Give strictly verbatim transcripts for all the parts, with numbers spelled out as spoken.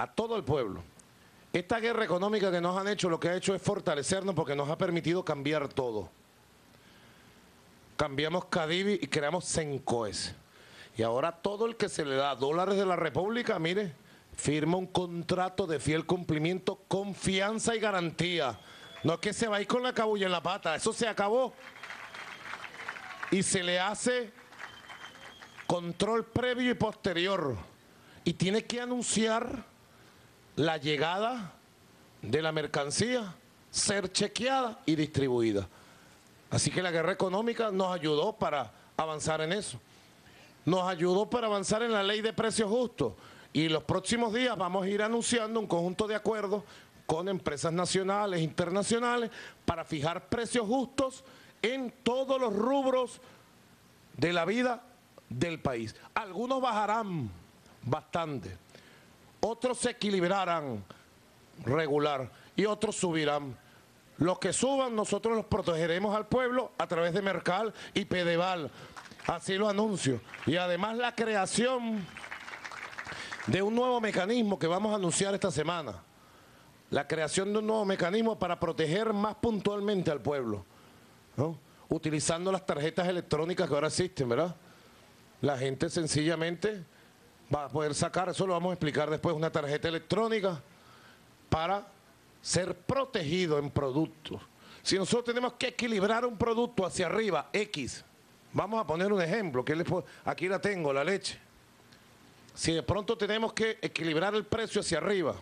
a todo el pueblo. Esta guerra económica que nos han hecho, lo que ha hecho es fortalecernos porque nos ha permitido cambiar todo. Cambiamos Cadivi y creamos Sencoes. Y ahora todo el que se le da dólares de la República, mire, firma un contrato de fiel cumplimiento, confianza y garantía. No es que se va a ir con la cabulla en la pata, eso se acabó. Y se le hace control previo y posterior. Y tiene que anunciar la llegada de la mercancía, ser chequeada y distribuida. Así que la guerra económica nos ayudó para avanzar en eso. Nos ayudó para avanzar en la ley de precios justos. Y los próximos días vamos a ir anunciando un conjunto de acuerdos con empresas nacionales e internacionales para fijar precios justos en todos los rubros de la vida del país. Algunos bajarán bastante, otros se equilibrarán regular y otros subirán. Los que suban nosotros los protegeremos al pueblo a través de Mercal y Pedeval, así lo anuncio. Y además la creación de un nuevo mecanismo que vamos a anunciar esta semana. La creación de un nuevo mecanismo para proteger más puntualmente al pueblo, ¿no? Utilizando las tarjetas electrónicas que ahora existen, ¿verdad? La gente sencillamente va a poder sacar, eso lo vamos a explicar después, una tarjeta electrónica para ser protegido en productos. Si nosotros tenemos que equilibrar un producto hacia arriba, X, vamos a poner un ejemplo, que les puedo, aquí la tengo, la leche. Si de pronto tenemos que equilibrar el precio hacia arriba,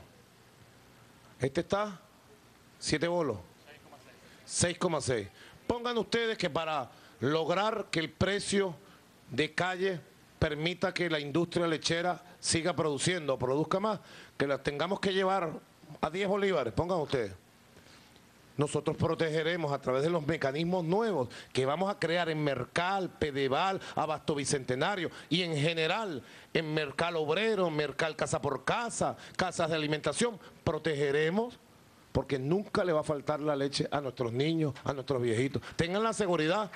este está siete bolos, seis coma seis. Pongan ustedes que para lograr que el precio de calle permita que la industria lechera siga produciendo, produzca más, que las tengamos que llevar a diez bolívares, pongan ustedes. Nosotros protegeremos a través de los mecanismos nuevos que vamos a crear en Mercal, Pedeval, Abasto Bicentenario y en general en Mercal Obrero, Mercal Casa por Casa, casas de alimentación. Protegeremos porque nunca le va a faltar la leche a nuestros niños, a nuestros viejitos. Tengan la seguridad.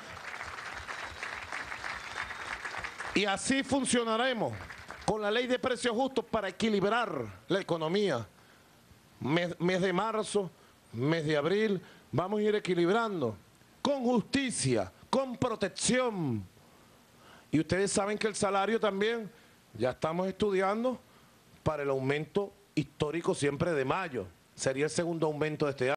Y así funcionaremos con la ley de precios justos para equilibrar la economía. Mes, mes de marzo, mes de abril, vamos a ir equilibrando con justicia, con protección. Y ustedes saben que el salario también, ya estamos estudiando para el aumento histórico siempre de mayo. Sería el segundo aumento de este año.